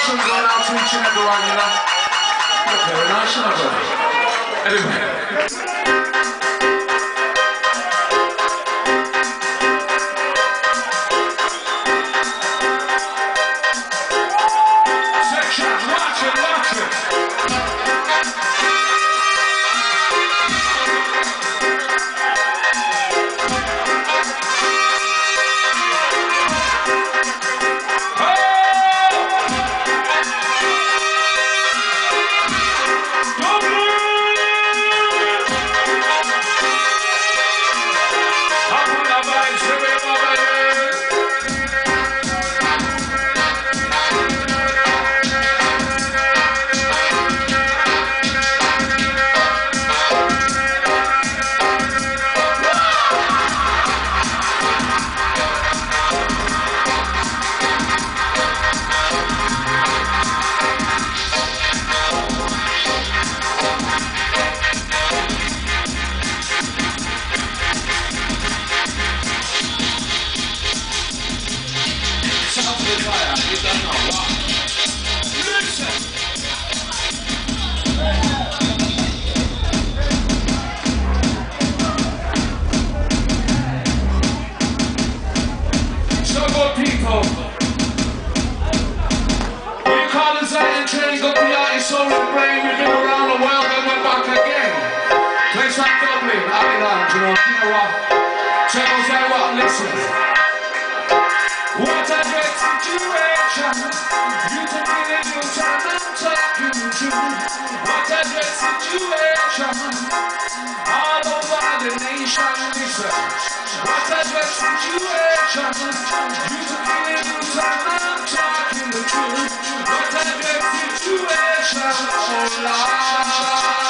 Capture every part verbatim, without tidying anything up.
one going out to each and everyone, you know. Not very nice, you know, brother. Anyway. Dublin, Ireland, you know, you know what? Check us out, what, listen. What a great situation. You took me in your time, I'm talking to you. What a great situation. All over the nation, listen. What a great situation. You took me in your time, I'm talking to you. What a great situation. Oh, Lord.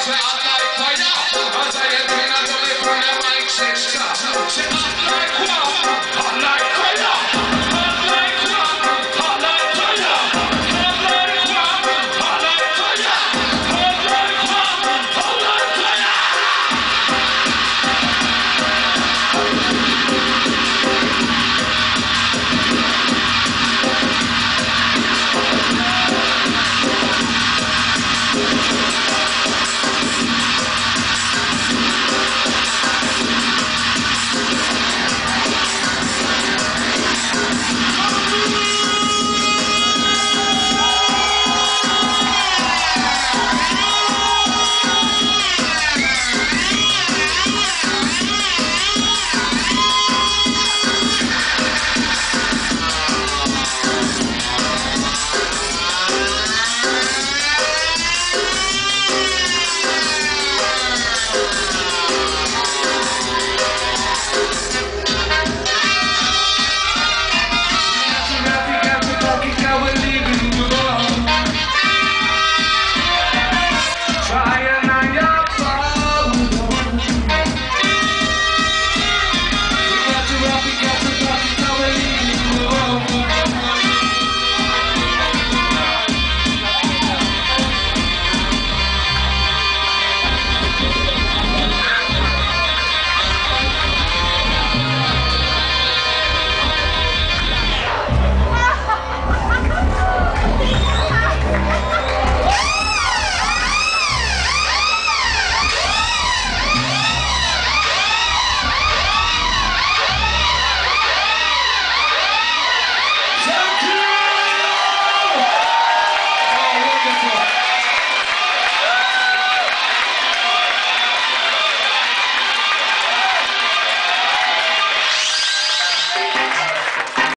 say hot like fire. As I enter in a gully from the mic sector. Say hot like what?